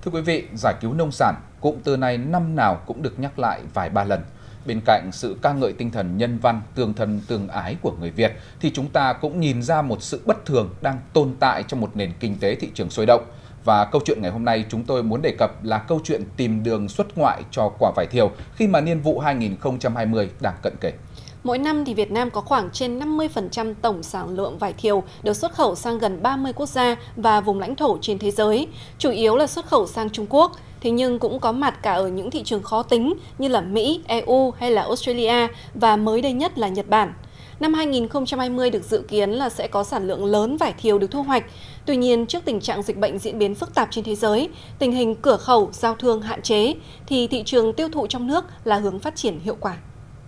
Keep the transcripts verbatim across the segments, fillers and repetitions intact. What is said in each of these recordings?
Thưa quý vị, giải cứu nông sản, cụm từ này năm nào cũng được nhắc lại vài ba lần. Bên cạnh sự ca ngợi tinh thần nhân văn, tương thân tương ái của người Việt, thì chúng ta cũng nhìn ra một sự bất thường đang tồn tại trong một nền kinh tế thị trường sôi động. Và câu chuyện ngày hôm nay chúng tôi muốn đề cập là câu chuyện tìm đường xuất ngoại cho quả vải thiều khi mà niên vụ hai nghìn không trăm hai mươi đang cận kề. Mỗi năm thì Việt Nam có khoảng trên năm mươi phần trăm tổng sản lượng vải thiều được xuất khẩu sang gần ba mươi quốc gia và vùng lãnh thổ trên thế giới, chủ yếu là xuất khẩu sang Trung Quốc, thế nhưng cũng có mặt cả ở những thị trường khó tính như là Mỹ, e u hay là Australia và mới đây nhất là Nhật Bản. Năm hai nghìn không trăm hai mươi được dự kiến là sẽ có sản lượng lớn vải thiều được thu hoạch. Tuy nhiên, trước tình trạng dịch bệnh diễn biến phức tạp trên thế giới, tình hình cửa khẩu, giao thương hạn chế, thì thị trường tiêu thụ trong nước là hướng phát triển hiệu quả.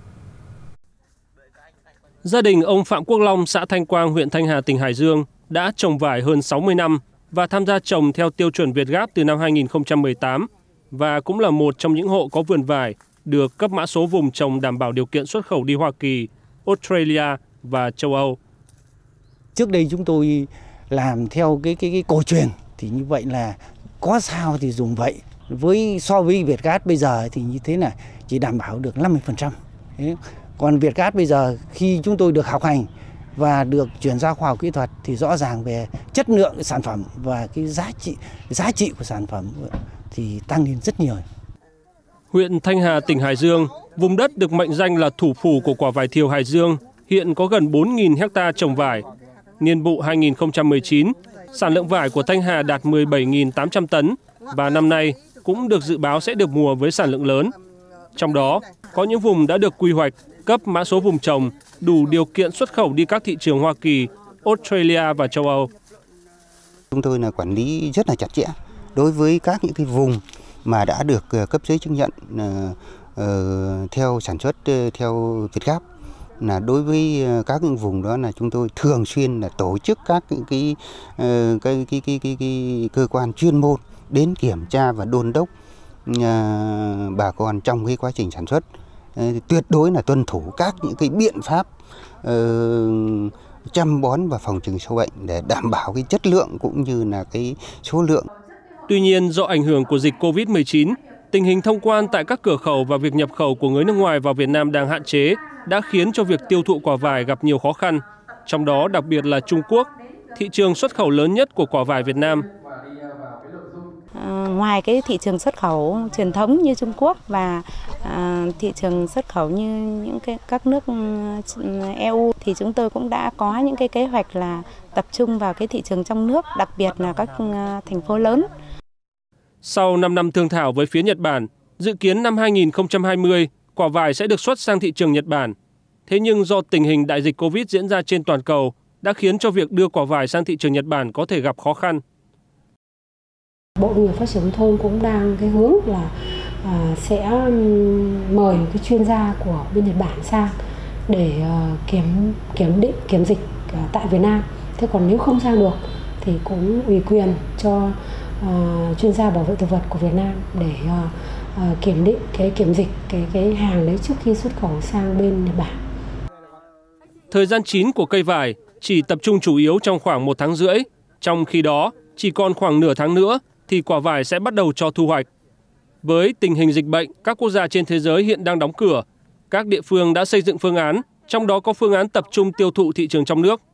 Gia đình ông Phạm Quốc Long, xã Thanh Quang, huyện Thanh Hà, tỉnh Hải Dương đã trồng vải hơn sáu mươi năm và tham gia trồng theo tiêu chuẩn Việt Gáp từ năm hai nghìn không trăm mười tám và cũng là một trong những hộ có vườn vải được cấp mã số vùng trồng đảm bảo điều kiện xuất khẩu đi Hoa Kỳ, Australia và châu Âu. Trước đây chúng tôi làm theo cái cái cái cổ truyền thì như vậy là có sao thì dùng vậy. Với so với Việt Gáp bây giờ thì như thế là chỉ đảm bảo được năm mươi phần trăm. Còn Việt Gáp bây giờ khi chúng tôi được học hành và được chuyển giao khoa học kỹ thuật thì rõ ràng về chất lượng sản phẩm và cái giá trị giá trị của sản phẩm thì tăng lên rất nhiều. Huyện Thanh Hà, tỉnh Hải Dương, vùng đất được mệnh danh là thủ phủ của quả vải thiều Hải Dương, hiện có gần bốn nghìn hectare trồng vải. Niên vụ hai nghìn không trăm mười chín, sản lượng vải của Thanh Hà đạt mười bảy nghìn tám trăm tấn và năm nay cũng được dự báo sẽ được mùa với sản lượng lớn. Trong đó, có những vùng đã được quy hoạch, cấp mã số vùng trồng, đủ điều kiện xuất khẩu đi các thị trường Hoa Kỳ, Australia và châu Âu. Chúng tôi là quản lý rất là chặt chẽ đối với các những cái vùng mà đã được cấp giấy chứng nhận uh, uh, theo sản xuất uh, theo Việt Gáp. Là đối với các vùng đó là chúng tôi thường xuyên là tổ chức các những cái, uh, cái, cái, cái, cái, cái cơ quan chuyên môn đến kiểm tra và đôn đốc uh, bà con trong cái quá trình sản xuất. Tuyệt đối là tuân thủ các những cái biện pháp uh, chăm bón và phòng trừ sâu bệnh để đảm bảo cái chất lượng cũng như là cái số lượng. Tuy nhiên, do ảnh hưởng của dịch Covid mười chín, tình hình thông quan tại các cửa khẩu và việc nhập khẩu của người nước ngoài vào Việt Nam đang hạn chế, đã khiến cho việc tiêu thụ quả vải gặp nhiều khó khăn, trong đó đặc biệt là Trung Quốc, thị trường xuất khẩu lớn nhất của quả vải Việt Nam. À, ngoài cái thị trường xuất khẩu truyền thống như Trung Quốc và à, thị trường xuất khẩu như những cái các nước e u thì chúng tôi cũng đã có những cái kế hoạch là tập trung vào cái thị trường trong nước, đặc biệt là các thành phố lớn. Sau năm năm thương thảo với phía Nhật Bản, dự kiến năm hai nghìn không trăm hai mươi, quả vải sẽ được xuất sang thị trường Nhật Bản. Thế nhưng do tình hình đại dịch Covid diễn ra trên toàn cầu đã khiến cho việc đưa quả vải sang thị trường Nhật Bản có thể gặp khó khăn. Bộ Nông nghiệp Phát triển Nông thôn cũng đang cái hướng là à, sẽ mời cái chuyên gia của bên Nhật Bản sang để à, kiểm kiểm định kiểm dịch à, tại Việt Nam. Thế còn nếu không sang được thì cũng ủy quyền cho à, chuyên gia bảo vệ thực vật của Việt Nam để à, à, kiểm định cái kiểm dịch cái cái hàng đấy trước khi xuất khẩu sang bên Nhật Bản. Thời gian chín của cây vải chỉ tập trung chủ yếu trong khoảng một tháng rưỡi, trong khi đó chỉ còn khoảng nửa tháng nữa thì quả vải sẽ bắt đầu cho thu hoạch. Với tình hình dịch bệnh, các quốc gia trên thế giới hiện đang đóng cửa. Các địa phương đã xây dựng phương án, trong đó có phương án tập trung tiêu thụ thị trường trong nước.